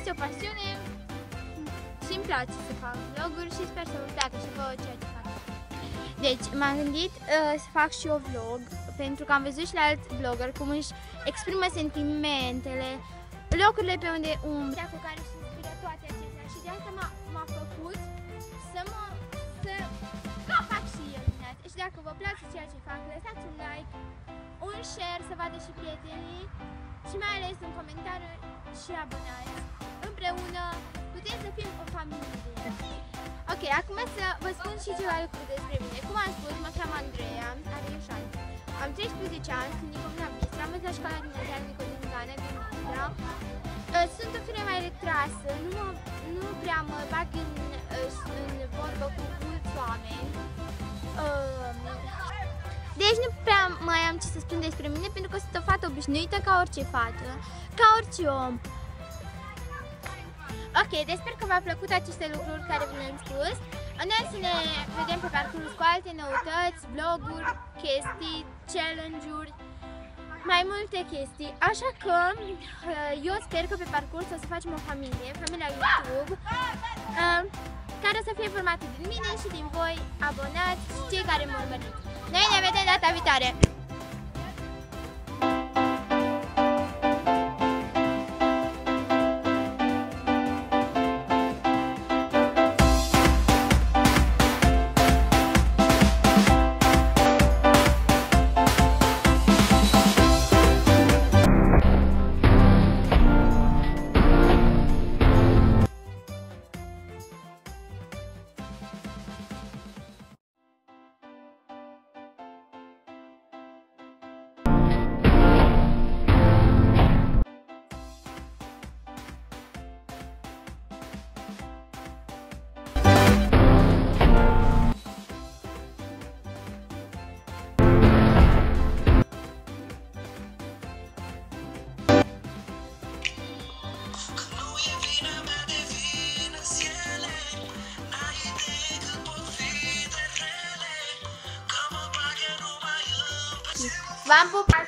este o pasiune și îmi place să fac vloguri și sper să vă placă și vouă ceea ce fac. Deci m-am gândit să fac și eu vlog, pentru că am văzut și la alți vlogger cum își exprimă sentimentele, locurile pe unde umblă, cu care își inspiră toate acestea și de asta m-a făcut să fac și eu din asta. Și dacă vă place ceea ce fac, lăsați un like, un share să vadă și prietenii și mai ales un comentariu și abonați. Împreună putem să fim o familie. Ok, acum să vă spun și ceva lucruri despre mine. Cum am spus, mă cheamă Andreea, are 10 ani. Am 13 ani, sunt din Comuna Bistra, am la școala gimnazială Nicodemicană din Bistra. Sunt o fire mai retrasă, nu prea mă bag în vorbă cu mulți oameni. Deci nu prea mai am ce să spun despre mine, pentru că sunt o fată obișnuită ca orice fată, ca orice om. Ok, deci sper că v-a plăcut aceste lucruri care vi le-am spus. Noi să ne vedem pe parcurs cu alte noutăți, vloguri, chestii, challenge-uri, mai multe chestii. Așa că eu sper că pe parcurs o să facem o familia YouTube, care o să fie formată din mine și din voi, abonați și cei care mă urmăriți. Noi ne vedem data viitoare! V-am pupat!